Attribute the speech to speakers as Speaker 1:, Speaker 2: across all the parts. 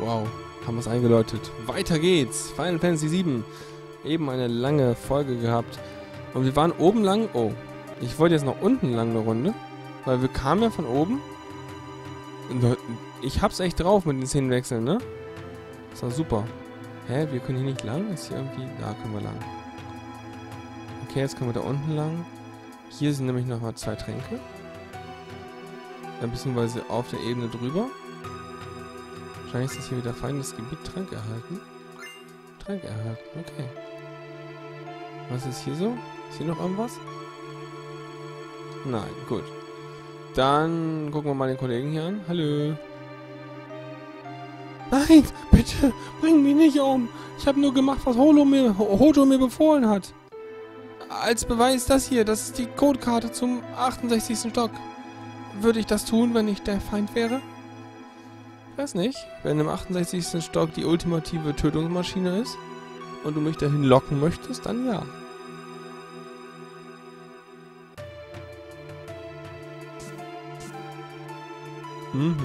Speaker 1: Wow, haben wir es eingeläutet. Weiter geht's. Final Fantasy 7. Eben eine lange Folge gehabt. Und wir waren oben lang. Oh, ich wollte jetzt noch unten lang eine Runde. Weil wir kamen ja von oben. Ich hab's echt drauf mit den Szenenwechseln, ne? Das war super. Hä, wir können hier nicht lang? Ist hier irgendwie... Da können wir lang. Okay, jetzt können wir da unten lang. Hier sind nämlich nochmal 2 Tränke. Beziehungsweise auf der Ebene drüber. Wahrscheinlich ist das hier wieder feindes Gebiet. Trank erhalten. Trank erhalten, okay. Was ist hier so? Ist hier noch irgendwas? Nein, gut. Dann gucken wir mal den Kollegen hier an. Hallo. Nein, bitte, bring mich nicht um. Ich habe nur gemacht, was Hojo mir befohlen hat. Als Beweis das hier, das ist die Codekarte zum 68. Stock. Würde ich das tun, wenn ich der Feind wäre? Ich weiß nicht. Wenn im 68. Stock die ultimative Tötungsmaschine ist und du mich dahin locken möchtest, dann ja. Mhm.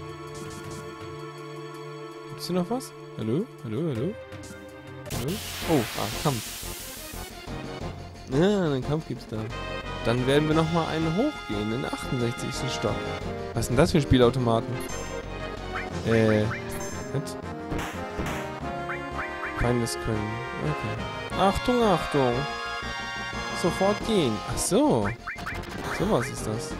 Speaker 1: Gibt's hier noch was? Hallo? Hallo? Hallo? Hallo? Oh, Kampf. Ja, einen Kampf gibt's da. Dann werden wir nochmal einen hochgehen, in den 68. Stock. Was sind das für Spielautomaten? Was? Feindes Können. Okay. Achtung, Achtung! Sofort gehen. Ach so. So was ist das.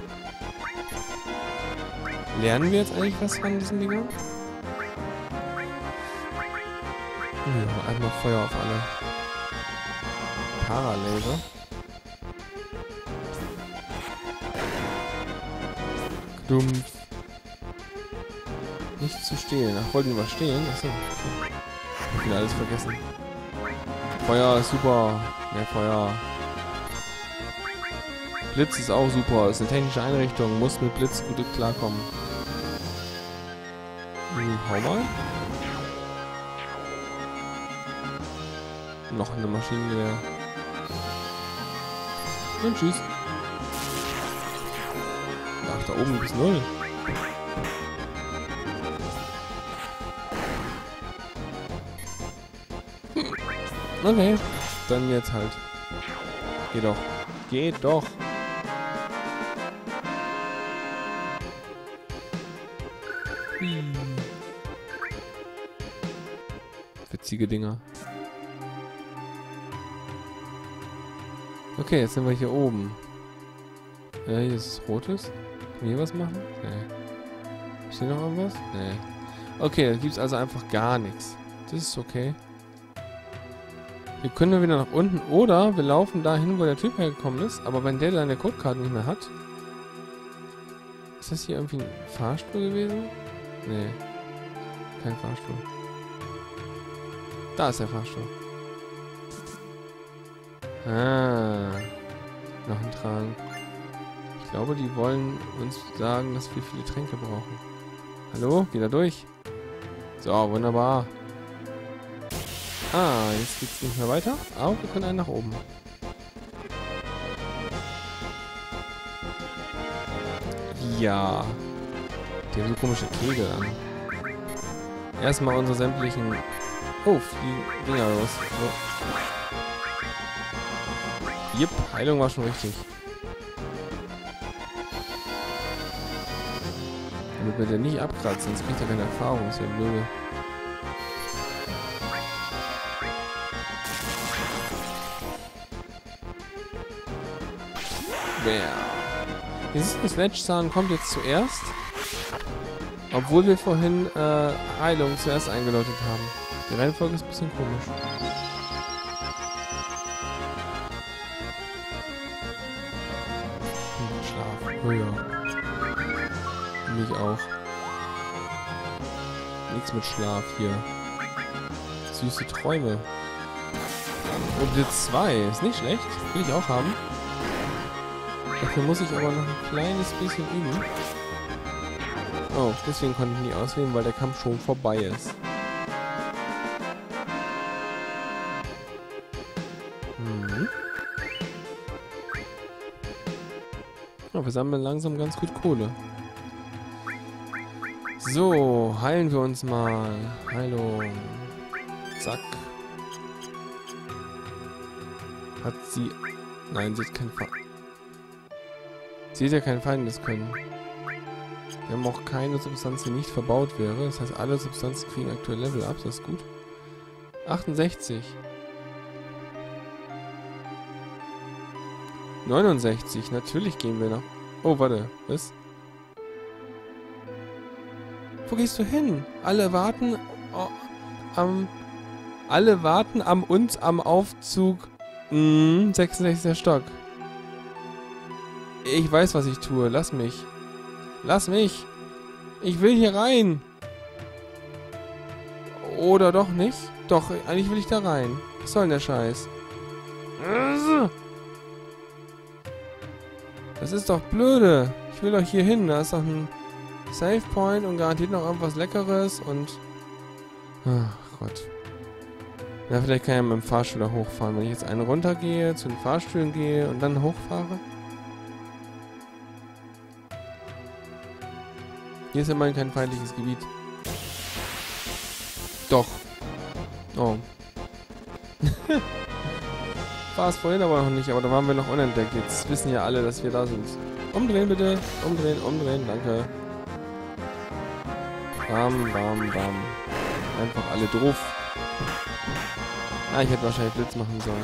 Speaker 1: Lernen wir jetzt eigentlich was von diesen Dingern? Einmal Feuer auf alle. Paralaser. Dumpf. Nicht zu stehlen. Ach, wollten wir was stehlen? Achso. Ich hab wieder alles vergessen. Feuer ist super. Mehr Feuer. Blitz ist auch super. Ist eine technische Einrichtung. Muss mit Blitz gut klarkommen. Hau mal. Noch eine Maschinengewehr. Und tschüss. Ach, da oben bis 0. Okay. Dann jetzt halt. Geh doch. Geh doch. Witzige Dinger. Okay, jetzt sind wir hier oben. Ja, hier ist es rotes. Können wir hier was machen? Nee. Ist hier noch irgendwas? Nee. Okay, da gibt es also einfach gar nichts. Das ist okay. Wir können nur wieder nach unten oder wir laufen dahin, wo der Typ hergekommen ist. Aber wenn der seine Codekarte nicht mehr hat... Ist das hier irgendwie ein Fahrstuhl gewesen? Nee. Kein Fahrstuhl. Da ist der Fahrstuhl. Ah. Noch ein Trank. Ich glaube, die wollen uns sagen, dass wir viele Tränke brauchen. Hallo? Geh da durch. So, wunderbar. Ah, jetzt geht's nicht mehr weiter. Aber wir können einen nach oben. Ja. Die haben so komische Kegel an. Erstmal unsere sämtlichen... Oh, die Dinger los. So. Jep, Heilung war schon richtig. Damit wir den nicht abkratzen, sonst kriegt er keine Erfahrung. Das ist ja blöde. Dieses Sledge-Zahn kommt jetzt zuerst. Obwohl wir vorhin Heilung zuerst eingeläutet haben. Die Reihenfolge ist ein bisschen komisch. Schlaf. Oh ja. Mich auch. Nichts mit Schlaf hier. Süße Träume. Und Blitz 2 ist nicht schlecht. Will ich auch haben. Dafür muss ich aber noch ein kleines bisschen üben. Oh, deswegen konnte ich nie auswählen, weil der Kampf schon vorbei ist. Oh, wir sammeln langsam ganz gut Kohle. So, heilen wir uns mal. Heilung. Zack. Hat sie... Nein, sie hat kein Feind. Sie hat ja kein Feindes können. Wir haben auch keine Substanz, die nicht verbaut wäre. Das heißt, alle Substanzen kriegen aktuell Level Up. Das ist gut. 68. 69. Natürlich gehen wir nach... Oh, warte. Was? Wo gehst du hin? Alle warten uns am Aufzug. 66. Stock. Ich weiß, was ich tue. Lass mich. Lass mich. Ich will hier rein. Oder doch nicht? Doch, eigentlich will ich da rein. Was soll denn der Scheiß? Das ist doch blöde. Ich will doch hier hin. Da ist doch ein Save Point und garantiert noch irgendwas Leckeres und... Ach Gott. Ja, vielleicht kann ich ja mit dem Fahrstuhl da hochfahren. Wenn ich jetzt einen runtergehe, zu den Fahrstühlen gehe und dann hochfahre. Hier ist immerhin kein feindliches Gebiet. Doch. Oh. War es vorhin aber noch nicht, aber da waren wir noch unentdeckt. Jetzt wissen ja alle, dass wir da sind. Umdrehen bitte. Umdrehen, umdrehen. Danke. Bam, bam, bam. Einfach alle doof. Ah, ich hätte wahrscheinlich Blitz machen sollen.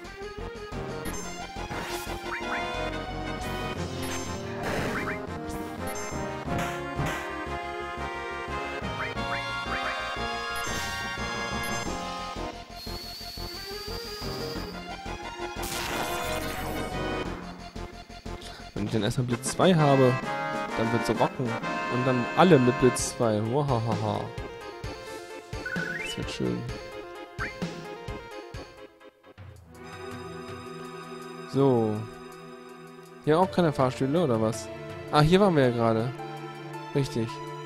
Speaker 1: Wenn ich dann erstmal Blitz 2 habe, dann wird's rocken. Und dann alle mit Blitz 2. Wahahaha. Das wird schön. So. Hier auch keine Fahrstühle, oder was? Ah, hier waren wir ja gerade. Richtig.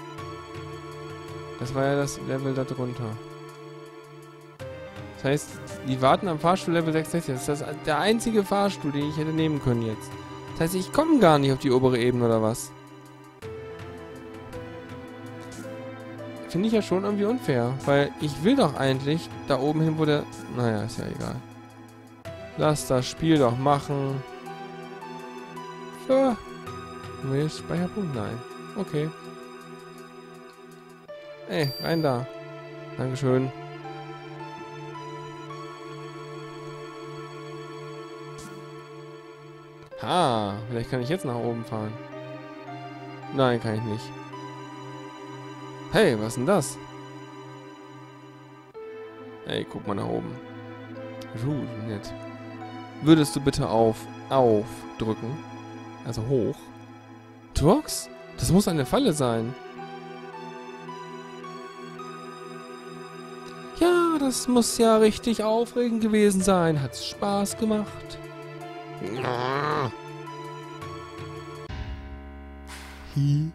Speaker 1: Das war ja das Level da drunter. Das heißt, die warten am Fahrstuhl Level 66. Das ist der einzige Fahrstuhl, den ich hätte nehmen können jetzt. Das heißt, ich komme gar nicht auf die obere Ebene, oder was? Finde ich ja schon irgendwie unfair. Weil ich will doch eigentlich da oben hin, wo der... Naja, ist ja egal. Lass das Spiel doch machen. So. Speicherpunkt? Nein. Okay. Ey, rein da. Dankeschön. Ha, vielleicht kann ich jetzt nach oben fahren. Nein, kann ich nicht. Hey, was ist denn das? Hey, guck mal nach oben. Nett. Würdest du bitte auf drücken? Also hoch. Turks? Das muss eine Falle sein. Ja, das muss ja richtig aufregend gewesen sein. Hat's Spaß gemacht? Die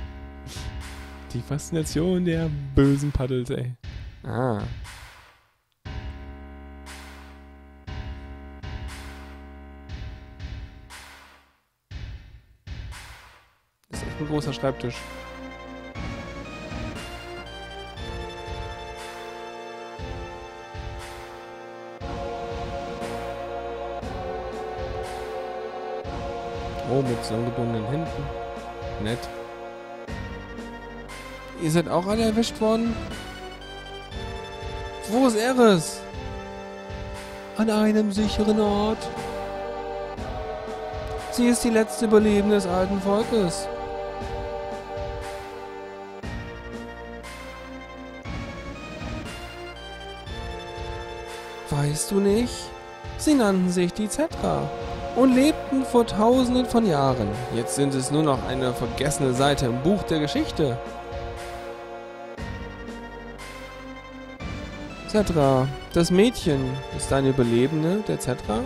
Speaker 1: Faszination der bösen Paddels, ey. Ah. Das ist echt ein großer Schreibtisch. Oh, mit zusammengebundenen Händen. Nett. Ihr seid auch alle erwischt worden? Wo ist Eris? An einem sicheren Ort. Sie ist die letzte Überlebende des alten Volkes. Weißt du nicht? Sie nannten sich die Zetra und lebten vor Tausenden von Jahren. Jetzt sind es nur noch eine vergessene Seite im Buch der Geschichte. Zetra, das Mädchen ist eine Überlebende der Zetra?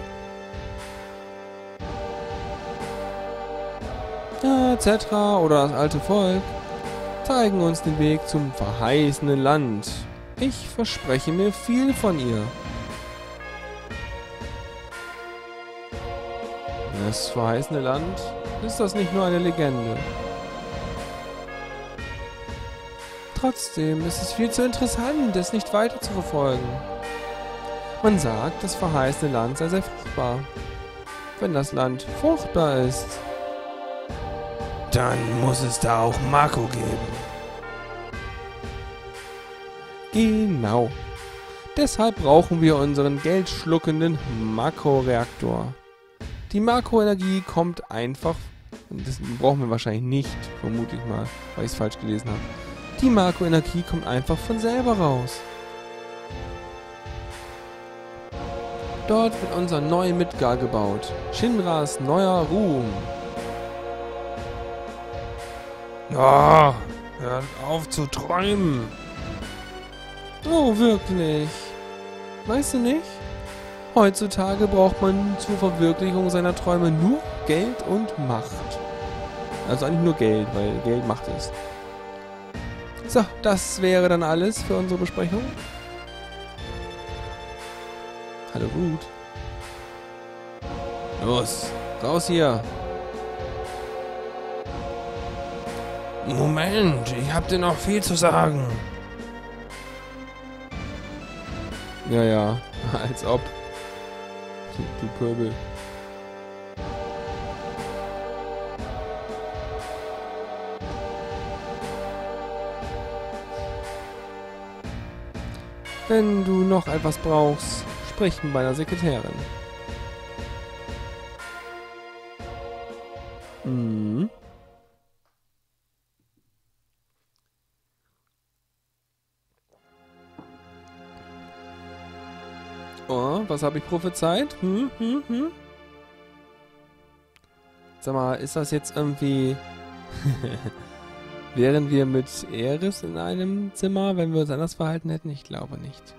Speaker 1: Ja, Zetra oder das alte Volk zeigen uns den Weg zum verheißenen Land. Ich verspreche mir viel von ihr. Das verheißene Land, ist das nicht nur eine Legende? Trotzdem ist es viel zu interessant, es nicht weiter zu verfolgen. Man sagt, das verheißene Land sei sehr fruchtbar. Wenn das Land fruchtbar ist, dann muss es da auch Mako geben. Genau. Deshalb brauchen wir unseren geldschluckenden Makroreaktor. Die Makroenergie kommt einfach, und das brauchen wir wahrscheinlich nicht, vermute ich mal, weil ich es falsch gelesen habe. Die Makroenergie kommt einfach von selber raus. Dort wird unser neuer Midgar gebaut. Shinras neuer Ruhm. Oh, hört auf zu träumen. Oh, wirklich? Weißt du nicht? Heutzutage braucht man zur Verwirklichung seiner Träume nur Geld und Macht. Also eigentlich nur Geld, weil Geld Macht ist. So, das wäre dann alles für unsere Besprechung. Hallo Root. Los, raus hier. Moment, ich hab dir noch viel zu sagen. Ja, als ob. Du Pöbel. Wenn du noch etwas brauchst, sprich mit meiner Sekretärin. Mhm. Oh, was habe ich prophezeit? Sag mal, ist das jetzt irgendwie... Wären wir mit Eris in einem Zimmer, wenn wir uns anders verhalten hätten? Ich glaube nicht.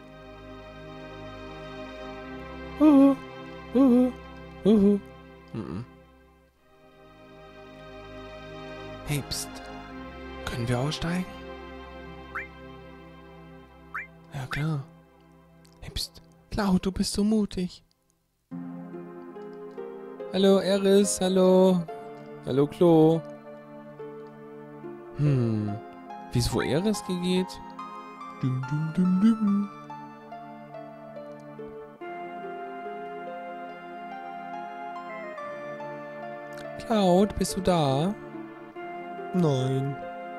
Speaker 1: Hey, pst. Können wir aussteigen? Ja, klar. Hey, pst. Cloud, du bist so mutig. Hallo, Eris, hallo. Hallo, Klo. Wie es wo Eris geht? Dum, dum, dum, dum. Cloud, bist du da? Nein.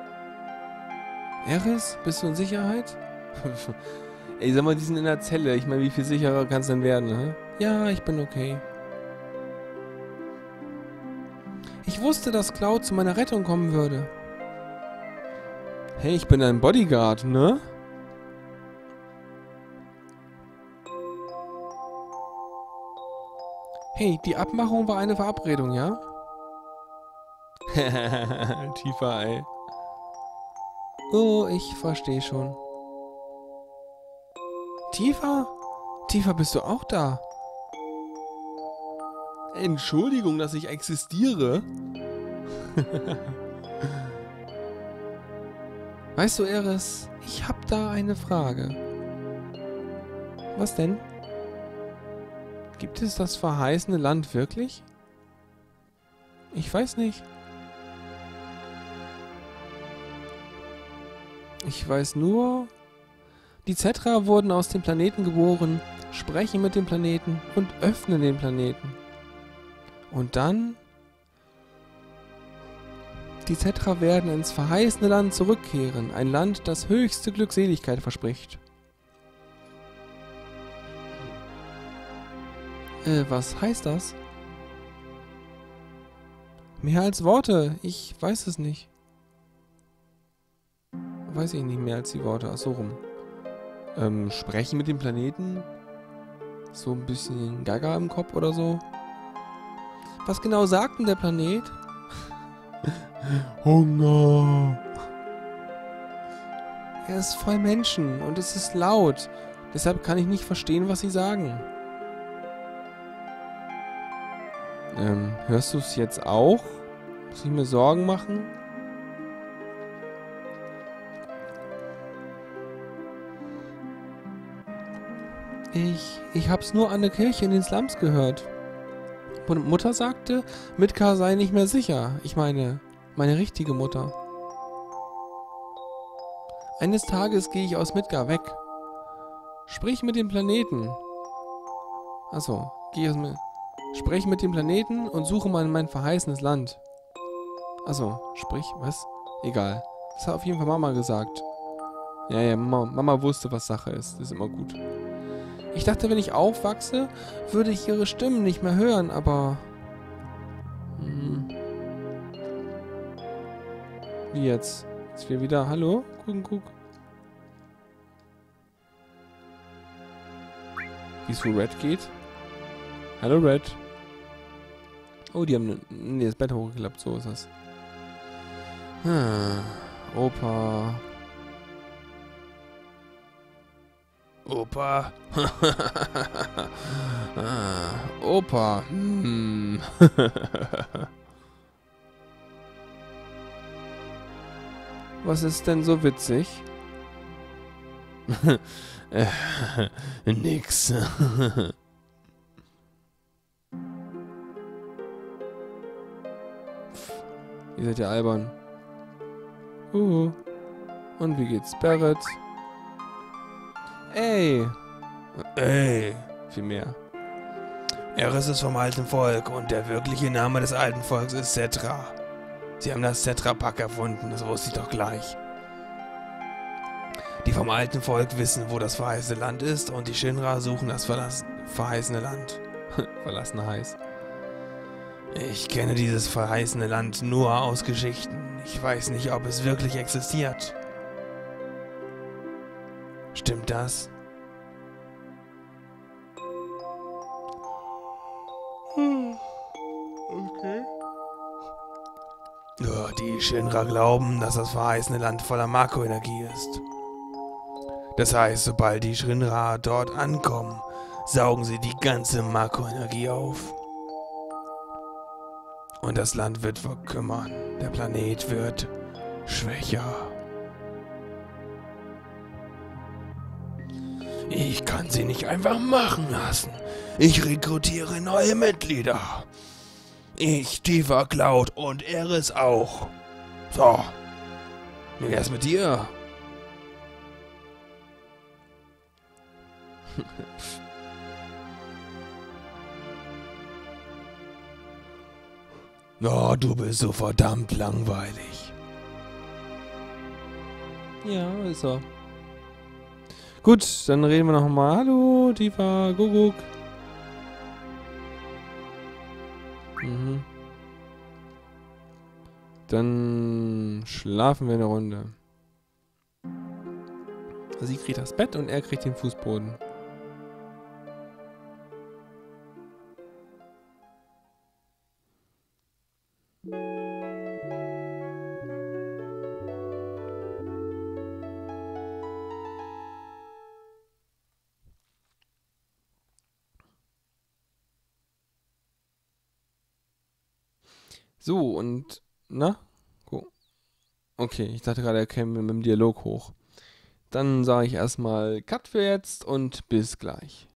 Speaker 1: Eris, bist du in Sicherheit? Ey, sag mal, die sind in der Zelle. Ich meine, wie viel sicherer kann es denn werden, ne? Ja, ich bin okay. Ich wusste, dass Cloud zu meiner Rettung kommen würde. Hey, ich bin dein Bodyguard, ne? Hey, die Abmachung war eine Verabredung, ja? Tiefer, ey. Oh, ich verstehe schon. Tifa? Tifa, bist du auch da? Entschuldigung, dass ich existiere. Weißt du, Eris, ich hab da eine Frage. Was denn? Gibt es das verheißene Land wirklich? Ich weiß nicht. Ich weiß nur, die Cetra wurden aus dem Planeten geboren, sprechen mit dem Planeten und öffnen den Planeten. Und dann... Die Cetra werden ins verheißene Land zurückkehren, ein Land, das höchste Glückseligkeit verspricht. Was heißt das? Mehr als Worte, ich weiß es nicht. Weiß ich nicht mehr als die Worte, ach so rum. Sprechen mit dem Planeten? So ein bisschen Gaga im Kopf oder so? Was genau sagt denn der Planet? Hunger. Er ist voll Menschen und es ist laut. Deshalb kann ich nicht verstehen, was sie sagen. Hörst du es jetzt auch? Muss ich mir Sorgen machen? Ich hab's nur an der Kirche in den Slums gehört. Und Mutter sagte, Midgar sei nicht mehr sicher. Ich meine, meine richtige Mutter. Eines Tages gehe ich aus Midgar weg. Sprich mit dem Planeten. Achso, sprich mit dem Planeten und suche mal mein verheißenes Land. Achso, sprich, was? Egal. Das hat auf jeden Fall Mama gesagt. Ja, Mama wusste, was Sache ist. Das ist immer gut. Ich dachte, wenn ich aufwachse, würde ich ihre Stimmen nicht mehr hören, aber... Wie jetzt? Jetzt wieder... Hallo? Guck. Wie es für Red geht? Hallo, Red. Oh, die haben das Bett hochgeklappt. So ist das. Opa. Opa. Opa. Was ist denn so witzig? Nix. Ihr seid ja albern. Und wie geht's Barrett? Ey, vielmehr. Eris ist vom alten Volk und der wirkliche Name des alten Volks ist Cetra. Sie haben das Cetra-Pack erfunden, das wusste ich doch gleich. Die vom alten Volk wissen, wo das verheißene Land ist und die Shinra suchen das verheißene Land. Verlassene heiß. Ich kenne dieses verheißene Land nur aus Geschichten. Ich weiß nicht, ob es wirklich existiert. Stimmt das? Okay. Ja, die Shinra glauben, dass das verheißene Land voller Mako-Energie ist. Das heißt, sobald die Shinra dort ankommen, saugen sie die ganze Mako-Energie auf. Und das Land wird verkümmern. Der Planet wird schwächer. Ich kann sie nicht einfach machen lassen. Ich rekrutiere neue Mitglieder. Ich, Tifa, Cloud und Eris auch. So. Wie wär's mit dir? Oh, du bist so verdammt langweilig. Ja, ist er. Gut, dann reden wir nochmal. Hallo, Tifa, Guguk. Dann schlafen wir eine Runde. Sie kriegt das Bett und er kriegt den Fußboden. So, und... Na? Okay, ich dachte gerade, er käme mit dem Dialog hoch. Dann sage ich erstmal Cut für jetzt und bis gleich.